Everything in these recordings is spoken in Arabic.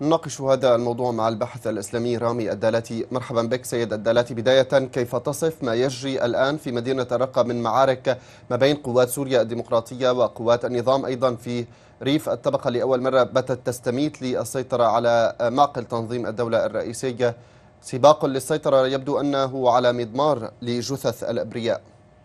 نناقش هذا الموضوع مع الباحث الإسلامي رامي الدالاتي. مرحبا بك سيد الدالاتي. بداية، كيف تصف ما يجري الآن في مدينة الرقة من معارك ما بين قوات سوريا الديمقراطية وقوات النظام أيضا في ريف الطبقة، لأول مرة باتت تستميت للسيطرة على معقل تنظيم الدولة الرئيسية، سباق للسيطرة يبدو أنه على مضمار لجثث الأبرياء.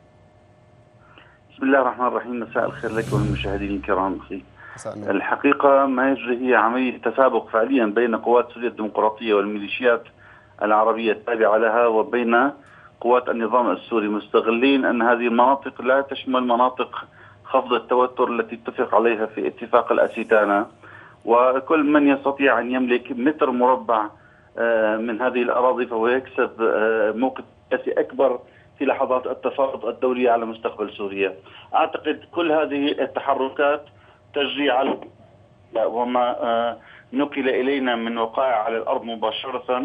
بسم الله الرحمن الرحيم. مساء الخير لك وللمشاهدين الكرام. أخي، مساء النور. الحقيقة ما يجري هي عملية تسابق فعليا بين قوات سوريا الديمقراطية والميليشيات العربية التابعة لها وبين قوات النظام السوري، مستغلين أن هذه المناطق لا تشمل مناطق خفض التوتر التي اتفق عليها في اتفاق الأسيتانا، وكل من يستطيع أن يملك متر مربع من هذه الأراضي فهو يكسب موقف سياسي أكبر في لحظات التفاوض الدولي على مستقبل سوريا. أعتقد كل هذه التحركات تجري على وما نقل إلينا من وقائع على الأرض مباشرة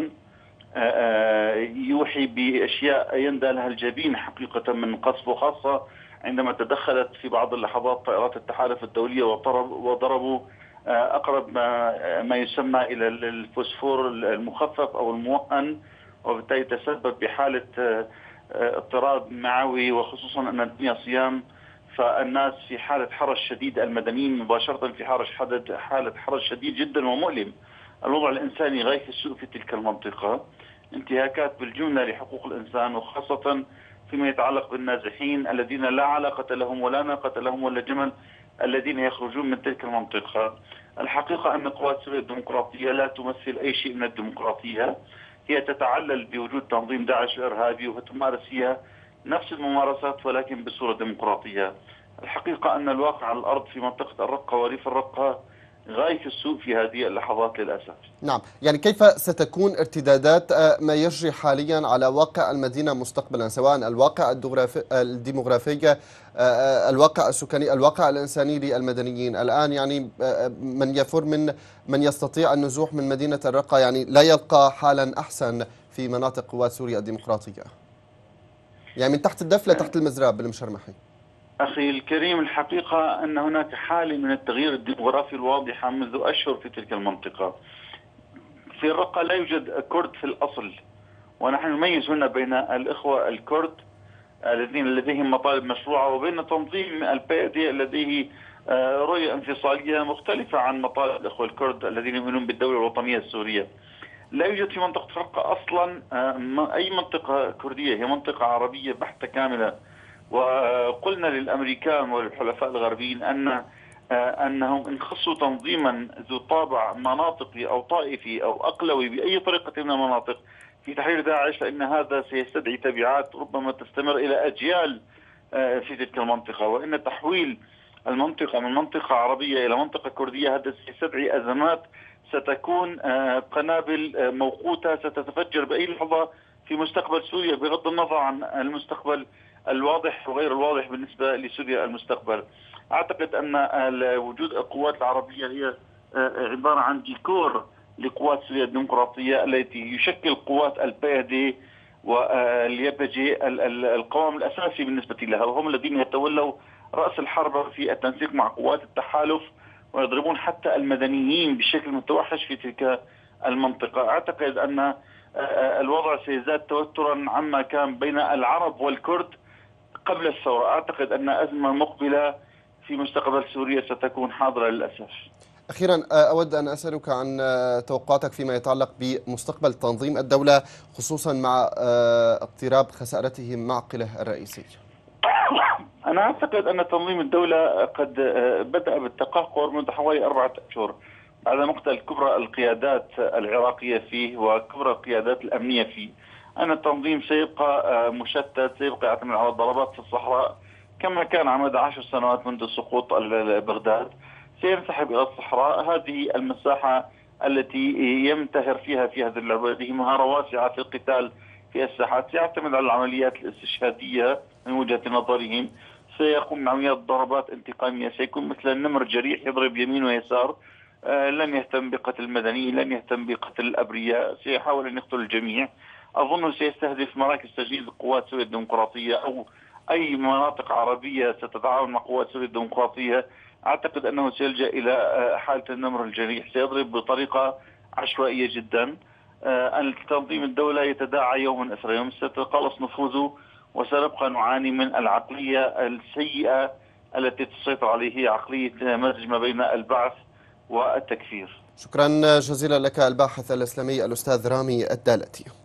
يوحي بأشياء يندى لها الجبين حقيقة من قصف، وخاصة عندما تدخلت في بعض اللحظات طائرات التحالف الدولية وضربوا أقرب ما يسمى إلى الفوسفور المخفف أو الموهن، وبالتالي تسبب بحالة اضطراب معوي، وخصوصا أن الدنيا صيام، فالناس في حالة حرج شديد، المدنيين مباشرة في حالة حرج شديد جدا ومؤلم. الوضع الإنساني غاية السوء في تلك المنطقة، انتهاكات بالجملة لحقوق الإنسان، وخاصة فيما يتعلق بالنازحين الذين لا علاقة لهم ولا ناقة لهم ولا جمل الذين يخرجون من تلك المنطقة. الحقيقة أن قوات سوريا الديمقراطية لا تمثل أي شيء من الديمقراطية، هي تتعلل بوجود تنظيم داعش الإرهابي وتمارس هي نفس الممارسات ولكن بصورة ديمقراطية. الحقيقة أن الواقع على الأرض في منطقة الرقة وريف الرقة غاية السوء في هذه اللحظات للأسف. نعم، يعني كيف ستكون ارتدادات ما يجري حاليا على واقع المدينة مستقبلا، سواء الواقع الديموغرافي، الواقع السكاني، الواقع الإنساني للمدنيين الآن؟ يعني من يفر من يستطيع النزوح من مدينة الرقة يعني لا يلقى حالا أحسن في مناطق قوات سوريا الديمقراطية، يعني من تحت الدفلة تحت المزراب بالمشرمحي. أخي الكريم، الحقيقة أن هناك حالة من التغيير الديموغرافي الواضحة منذ أشهر في تلك المنطقة. في الرقة لا يوجد كرد في الأصل، ونحن نميز هنا بين الإخوة الكرد الذين لديهم مطالب مشروعة وبين تنظيم البيئة لديه رؤية انفصالية مختلفة عن مطالب الإخوة الكرد الذين يؤمنون بالدولة الوطنية السورية. لا يوجد في منطقة الرقة أصلا أي منطقة كردية، هي منطقة عربية بحتة كاملة. وقلنا للأمريكان والحلفاء الغربيين أنهم إن خصوا تنظيما ذو طابع مناطقي أو طائفي أو أقلوي بأي طريقة من المناطق في تحرير داعش، فإن هذا سيستدعي تبعات ربما تستمر إلى أجيال في تلك المنطقة، وإن تحويل المنطقة من منطقة عربية إلى منطقة كردية هذا سيستدعي أزمات ستكون قنابل موقوتة ستتفجر بأي لحظة في مستقبل سوريا، بغض النظر عن المستقبل الواضح وغير الواضح بالنسبة لسوريا المستقبل. أعتقد أن وجود القوات العربية هي عبارة عن ديكور لقوات سوريا الديمقراطية التي يشكل قوات البيادي واليبجي القوام الأساسي بالنسبة لها، وهم الذين يتولوا رأس الحرب في التنسيق مع قوات التحالف ويضربون حتى المدنيين بشكل متوحش في تلك المنطقة. أعتقد أن الوضع سيزداد توترا عما كان بين العرب والكرد قبل الثورة. أعتقد أن أزمة مقبلة في مستقبل سوريا ستكون حاضرة للأسف. أخيرا أود أن أسألك عن توقعاتك فيما يتعلق بمستقبل تنظيم الدولة، خصوصا مع اقتراب خسارته معقله الرئيسي. أنا أعتقد أن تنظيم الدولة قد بدأ بالتقهقر منذ حوالي 4 أشهر بعد مقتل كبرى القيادات العراقية فيه وكبرى القيادات الأمنية فيه. أن التنظيم سيبقى مشتت، سيبقى يعتمد على الضربات في الصحراء كما كان على مدى 10 سنوات منذ سقوط بغداد، سينسحب إلى الصحراء. هذه المساحة التي يمتهر فيها في هذه اللعبة، هذه مهارة واسعة في القتال في الساحات، سيعتمد على العمليات الاستشهادية من وجهة نظرهم، سيقوم بعمليات ضربات انتقامية، سيكون مثل النمر الجريح يضرب يمين ويسار، لن يهتم بقتل المدنيين، لن يهتم بقتل الأبرياء، سيحاول أن يقتل الجميع. أظن سيستهدف مراكز تجهيز قوات سوريا الديمقراطية أو أي مناطق عربية ستتعاون مع قوات سوريا الديمقراطية. أعتقد أنه سيلجأ إلى حالة النمر الجريح، سيضرب بطريقة عشوائية جدا. التنظيم الدولة يتداعى يوما أسرى يوم ستتقلص نفوذه، وسنبقى نعاني من العقلية السيئة التي تسيطر عليه، هي عقلية مزج ما بين البعث والتكفير. شكرا جزيلا لك الباحث الإسلامي الأستاذ رامي الدالتي.